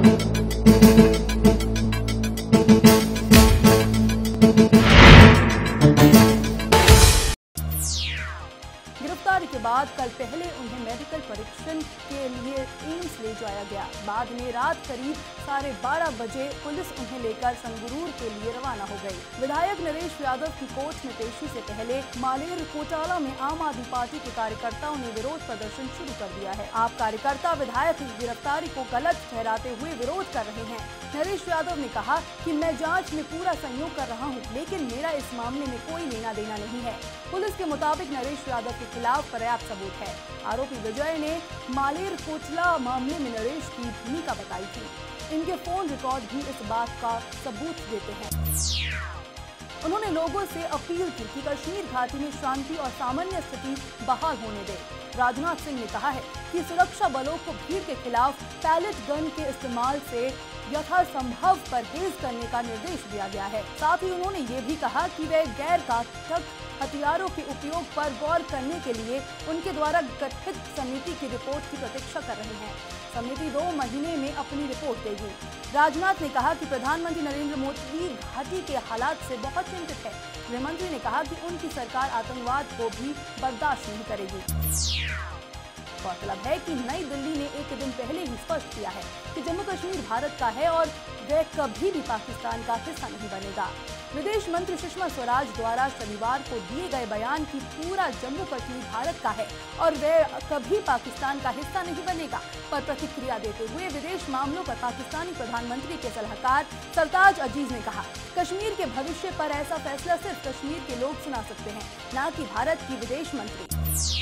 गिरफ्तारी के बाद कल पहले उन्हें मेडिकल परीक्षण के लिए एम्स ले जाया गया। बाद में रात करीब 12:30 बजे पुलिस उन्हें लेकर संगरूर के लिए रवाना हो गई। विधायक नरेश यादव की कोर्ट में पेशी से पहले मालेर कोटाला में आम आदमी पार्टी के कार्यकर्ताओं ने विरोध प्रदर्शन शुरू कर दिया है। आप कार्यकर्ता विधायक की गिरफ्तारी को गलत ठहराते हुए विरोध कर रहे हैं। नरेश यादव ने कहा कि मैं जांच में पूरा सहयोग कर रहा हूं, लेकिन मेरा इस मामले में कोई लेना देना नहीं है। पुलिस के मुताबिक नरेश यादव के खिलाफ पर्याप्त सबूत है। आरोपी विजय ने मालेर कोटला मामले में नरेश की भूमिका बताई थी। इनके फोन रिकॉर्ड भी इस बात का सबूत देते हैं। उन्होंने लोगों से अपील की कि कश्मीर घाटी में शांति और सामान्य स्थिति बहाल होने दे। राजनाथ सिंह ने कहा है कि सुरक्षा बलों को भीड़ के खिलाफ पैलेट गन के इस्तेमाल से यथासंभव परहेज करने का निर्देश दिया गया है। साथ ही उन्होंने ये भी कहा कि वे गैर घातक हथियारों के उपयोग पर गौर करने के लिए उनके द्वारा गठित समिति की रिपोर्ट की प्रतीक्षा कर रहे हैं। समिति 2 महीने में अपनी रिपोर्ट देगी। राजनाथ ने कहा कि प्रधानमंत्री नरेंद्र मोदी घाटी के हालात से बहुत चिंतित है। गृहमंत्री ने कहा कि उनकी सरकार आतंकवाद को भी बर्दाश्त नहीं करेगी। गौरतलब है कि नई दिल्ली ने एक दिन पहले ही स्पष्ट किया है कि जम्मू कश्मीर भारत का है और वह कभी भी पाकिस्तान का हिस्सा नहीं बनेगा। विदेश मंत्री सुषमा स्वराज द्वारा शनिवार को दिए गए बयान की पूरा जम्मू कश्मीर भारत का है और वह कभी पाकिस्तान का हिस्सा नहीं बनेगा पर प्रतिक्रिया देते हुए विदेश मामलों पर पाकिस्तानी प्रधानमंत्री के सलाहकार सरताज अजीज ने कहा, कश्मीर के भविष्य पर ऐसा फैसला सिर्फ कश्मीर के लोग सुना सकते हैं, न कि भारत की विदेश मंत्री।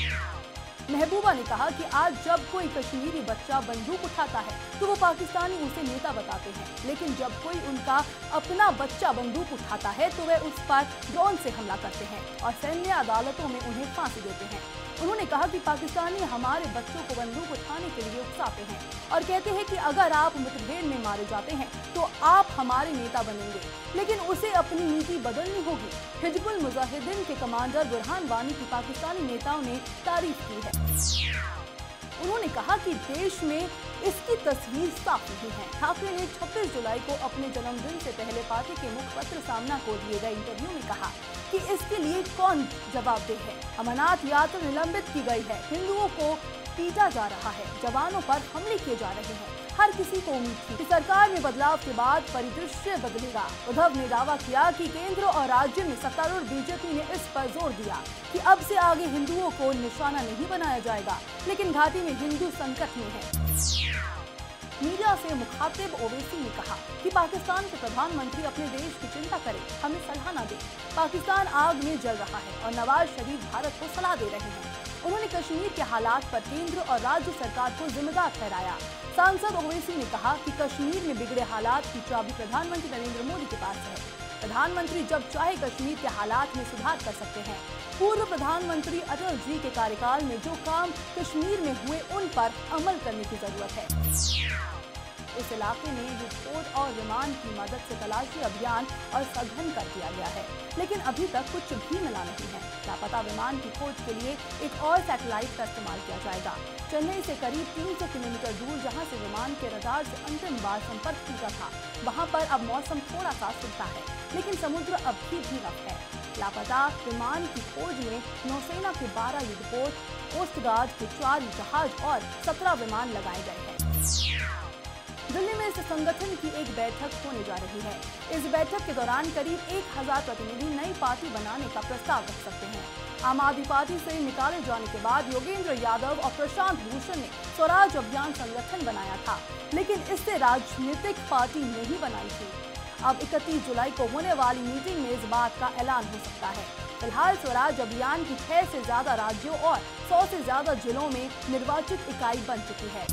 महबूबा ने कहा कि आज जब कोई कश्मीरी बच्चा बंदूक उठाता है तो वो पाकिस्तानी उसे नेता बताते हैं, लेकिन जब कोई उनका अपना बच्चा बंदूक उठाता है तो वे उस पर ड्रोन से हमला करते हैं और सैन्य अदालतों में उन्हें फांसी देते हैं। उन्होंने कहा कि पाकिस्तानी हमारे बच्चों को बंदूक उठाने के लिए उकसाते हैं और कहते हैं कि अगर आप मुठभेड़ में मारे जाते हैं तो आप हमारे नेता बनेंगे, लेकिन उसे अपनी नीति बदलनी होगी। हिजबुल मुजाहिदीन के कमांडर बुरहान वानी की पाकिस्तानी नेताओं ने तारीफ की है। उन्होंने कहा कि देश में इसकी तस्वीर साफ नहीं है। ठाकरे ने 26 जुलाई को अपने जन्मदिन से पहले पार्टी के मुखपत्र सामना को दिए गए इंटरव्यू में कहा कि इसके लिए कौन जवाबदेह है। अमरनाथ यात्रा निलंबित की गई है, हिंदुओं को पीटा जा रहा है, जवानों पर हमले किए जा रहे हैं। हर किसी को उम्मीद थी कि सरकार में बदलाव के बाद परिदृश्य बदलेगा। उद्धव ने दावा किया कि केंद्र और राज्य में सत्तारूढ़ बीजेपी ने इस पर जोर दिया कि अब से आगे हिंदुओं को निशाना नहीं बनाया जाएगा, लेकिन घाटी में हिंदू संकट में है। मीडिया से मुखातिब ओवैसी ने कहा कि पाकिस्तान के प्रधानमंत्री अपने देश की चिंता करें, हमें सलाह न दें। पाकिस्तान आग में जल रहा है और नवाज शरीफ भारत को सलाह दे रहे हैं। उन्होंने कश्मीर के हालात पर केंद्र और राज्य सरकार को जिम्मेदार ठहराया। सांसद ओवैसी ने कहा कि कश्मीर में बिगड़े हालात की चाबी प्रधानमंत्री नरेंद्र मोदी के पास है। प्रधानमंत्री जब चाहे कश्मीर के हालात में सुधार कर सकते हैं। पूर्व प्रधानमंत्री अटल जी के कार्यकाल में जो काम कश्मीर में हुए उन पर अमल करने की जरूरत है। इस इलाके में युद्धपोत और विमान की मदद से तलाशी अभियान और सघन कर दिया गया है, लेकिन अभी तक कुछ भी मिला नहीं है। लापता विमान की खोज के लिए एक और सैटेलाइट का इस्तेमाल किया जाएगा। चेन्नई से करीब 300 किलोमीटर दूर जहां से विमान के रडार से अंतिम बार संपर्क टूटा था, वहां पर अब मौसम थोड़ा सा सूखा है, लेकिन समुद्र अभी भी रफ है। लापता विमान की खोज में नौसेना के 12 युद्धपोत, कोस्ट गार्ड के 4 जहाज और 17 विमान लगाए गए हैं। दिल्ली में इस संगठन की एक बैठक होने जा रही है। इस बैठक के दौरान करीब 1000 प्रतिनिधि नई पार्टी बनाने का प्रस्ताव रख सकते हैं। आम आदमी पार्टी से निकाले जाने के बाद योगेंद्र यादव और प्रशांत भूषण ने स्वराज अभियान संगठन बनाया था, लेकिन इससे राजनीतिक पार्टी नहीं बनाई थी। अब 31 जुलाई को होने वाली मीटिंग में इस बात का ऐलान हो सकता है। फिलहाल स्वराज अभियान की 6 से ज्यादा राज्यों और 100 से ज्यादा जिलों में निर्वाचित इकाई बन चुकी है।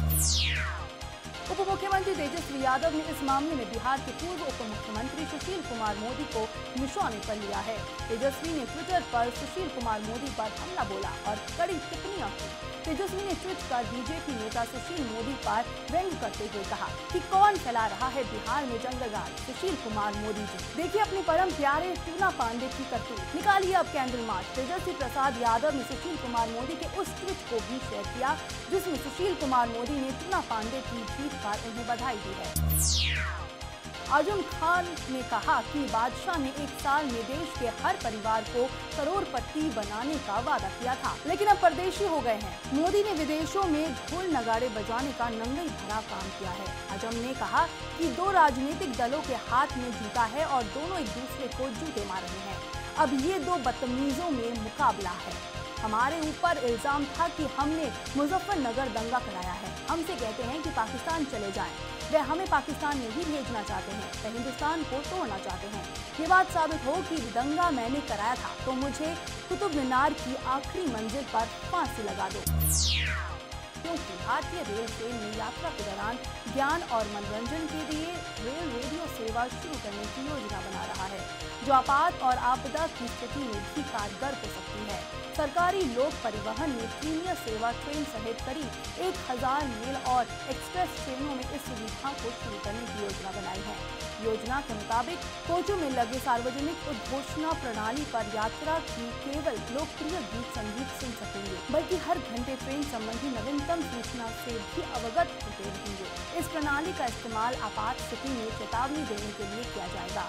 उप मुख्यमंत्री तेजस्वी यादव ने इस मामले में बिहार के पूर्व उप मुख्यमंत्री सुशील कुमार मोदी को निशाने पर लिया है। तेजस्वी ने ट्विटर पर सुशील कुमार मोदी पर हमला बोला और कड़ी टिप्पणियां की। तेजस्वी ने ट्वीट कर बीजेपी नेता सुशील मोदी पर व्यंग्य करते हुए कहा कि कौन फैला रहा है बिहार में जंगल राज, सुशील कुमार मोदी जी। देखिए अपने परम प्यारे टूना पांडे की करतूत, निकालिए अब कैंडल मार्च। तेजस्वी प्रसाद यादव ने सुशील कुमार मोदी के उस ट्वीट को भी शेयर किया जिसमें सुशील कुमार मोदी ने टूना पांडे की जीत पर उन्हें बधाई दी है। आजम खान ने कहा कि बादशाह ने एक साल में देश के हर परिवार को करोड़पति बनाने का वादा किया था, लेकिन अब परदेशी हो गए हैं। मोदी ने विदेशों में ढोल नगाड़े बजाने का नंगई भरा काम किया है। आजम ने कहा कि 2 राजनीतिक दलों के हाथ में जूता है और दोनों एक दूसरे को जूते मार रहे हैं। अब ये 2 बदतमीजों में मुकाबला है। हमारे ऊपर इल्जाम था कि हमने मुजफ्फरनगर दंगा कराया है। हमसे कहते हैं कि पाकिस्तान चले जाएं। वे हमें पाकिस्तान नहीं भेजना चाहते हैं, वे हिंदुस्तान को तोड़ना चाहते हैं। ये बात साबित हो कि दंगा मैंने कराया था तो मुझे कुतुब मीनार की आखिरी मंजिल पर फांसी लगा दो, क्योंकि भारतीय रेल ट्रेन में यात्रा के दौरान ज्ञान और मनोरंजन के लिए रेल रेडियो सेवा शुरू करने की योजना बना रहा है, जो आपात और आपदा की स्थिति में भी कारगर हो सकती है। सरकारी लोक परिवहन में प्रीमियर सेवा ट्रेन सहित करीब 1000 मेल और एक्सप्रेस ट्रेनों में इस सुविधा को शुरू करने की योजना बनाई है। योजना के मुताबिक कोचों में लगे सार्वजनिक उद्घोषणा प्रणाली पर यात्रा की केवल लोकप्रिय गीत संगीत सुन सकेंगे, बल्कि हर घंटे ट्रेन संबंधी नवीनतम सूचना से भी अवगत होते रहेंगे। इस प्रणाली का इस्तेमाल आपात स्थिति में चेतावनी देने के लिए किया जाएगा।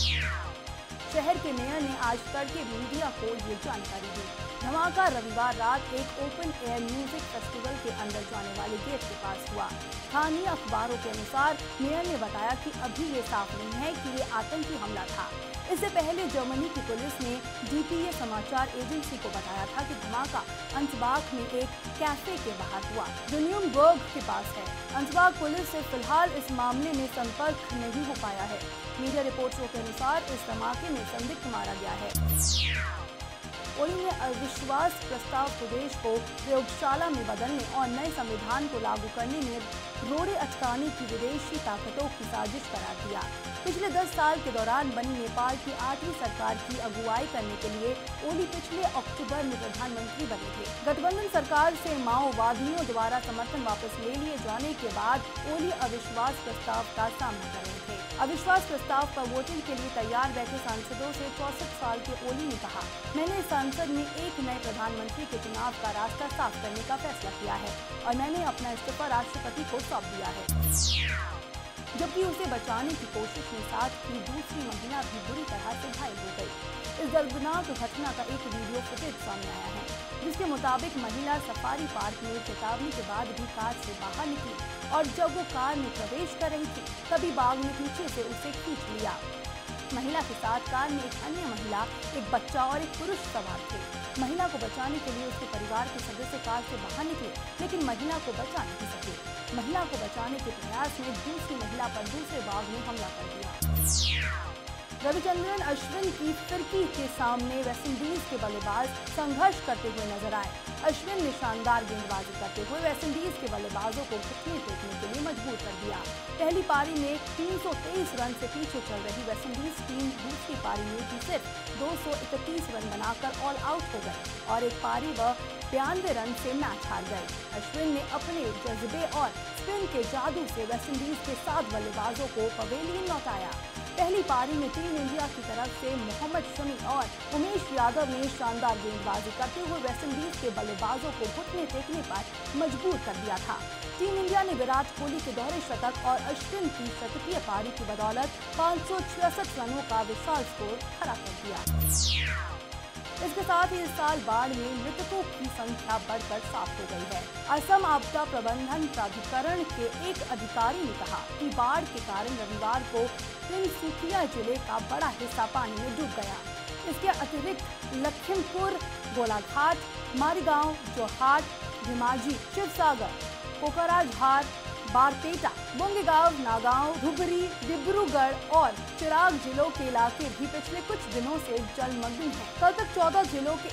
शहर के मेयर ने आज तड़के मीडिया को ये जानकारी दी। धमाका रविवार रात एक ओपन एयर म्यूजिक फेस्टिवल के अंदर जाने वाले गेट के पास हुआ। स्थानीय अखबारों के अनुसार मेयर ने बताया कि अभी ये साफ नहीं है कि ये आतंकी हमला था। इससे पहले जर्मनी की पुलिस ने DPA समाचार एजेंसी को बताया था कि धमाका अंसबाख में एक कैफे के बाहर हुआ, जो न्यूनबर्ग के पास है। अंसबाख पुलिस से फिलहाल इस मामले में संपर्क नहीं हो पाया है। मीडिया रिपोर्ट्स के अनुसार इस धमाके में संदिग्ध मारा गया है। ओली ने अविश्वास प्रस्ताव प्रदेश को प्रयोगशाला में बदलने और नए संविधान को लागू करने में रोड़े अटकाने की विदेशी ताकतों की साजिश करार दिया। पिछले 10 साल के दौरान बनी नेपाल की 8वीं सरकार की अगुवाई करने के लिए ओली पिछले अक्टूबर में प्रधानमंत्री बने थे। गठबंधन सरकार से माओवादियों द्वारा समर्थन वापस ले लिए जाने के बाद ओली अविश्वास प्रस्ताव का सामना कर रहे थे। अविश्वास प्रस्ताव पर वोटिंग के लिए तैयार बैठे सांसदों से 64 साल के ओली ने कहा, मैंने संसद में एक नए प्रधानमंत्री के चुनाव का रास्ता साफ करने का फैसला किया है और मैंने अपना इस्तीफा राष्ट्रपति को सौंप दिया है। जबकि उसे बचाने की कोशिश में साथ ही दूसरी महिला भी बुरी तरह से घायल हो गई। इस दर्दनाक घटना का एक वीडियो फुटेज सामने आया है, जिसके मुताबिक महिला सफारी पार्क में चेतावनी के बाद भी कार से बाहर निकली और जब वो कार में प्रवेश कर रही थी तभी बाघ ने पीछे से उसे खींच लिया। महिला के साथ कार में एक अन्य महिला, एक बच्चा और एक पुरुष सवार थे। महिला को बचाने के लिए उसके परिवार के सदस्य कार से बाहर निकले, लेकिन महिला को बचा नहीं सके। महिला को बचाने के प्रयास में दूसरी महिला पर दूसरे बाघ ने हमला कर दिया। रविचंद्रन अश्विन की फिरकी के सामने वेस्टइंडीज के बल्लेबाज संघर्ष करते हुए नजर आए। अश्विन ने शानदार गेंदबाजी करते हुए वेस्टइंडीज के बल्लेबाजों को घुटने टेकने के लिए मजबूर कर दिया। पहली पारी में 323 रन से पीछे चल रही वेस्टइंडीज टीम दूसरी पारी में भी सिर्फ 231 रन बनाकर ऑल आउट हो गई और एक पारी व 92 रन से मैच हार गए। अश्विन ने अपने जज्बे और स्पिन के जादू से वेस्टइंडीज के 7 बल्लेबाजों को पवेलियन लौटाया। पहली पारी में टीम इंडिया की तरफ से मोहम्मद शमी और उमेश यादव ने शानदार गेंदबाजी करते हुए वेस्टइंडीज के बल्लेबाजों को घुटने टेकने पर मजबूर कर दिया था। टीम इंडिया ने विराट कोहली के दोहरे शतक और अश्विन की शतकीय पारी की बदौलत 566 रनों का विशाल स्कोर खड़ा कर दिया। इसके साथ ही इस साल बाढ़ में मृतकों की संख्या बढ़कर 7 हो गई है। असम आपदा प्रबंधन प्राधिकरण के एक अधिकारी ने कहा कि बाढ़ के कारण रविवार को तिनसुकिया जिले का बड़ा हिस्सा पानी में डूब गया। इसके अतिरिक्त लखीमपुर, गोलाघाट, मारीगांव, जोरहाट, धेमाजी, शिवसागर, कोकराझार, बारपेटा, बोंगईगांव, नागांव, धुबरी, डिब्रूगढ़ और चिराग जिलों के इलाके भी पिछले कुछ दिनों से जलमग्न हैं। कल तक 14 जिलों के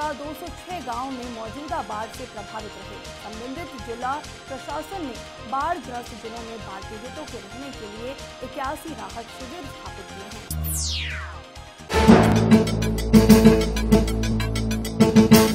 1206 गांव में मौजूदा बाढ़ से प्रभावित रहे। संबंधित जिला प्रशासन ने बाढ़ग्रस्त जिलों में बाढ़ पीड़ितों के रहने के लिए 81 राहत शिविर स्थापित किए हैं।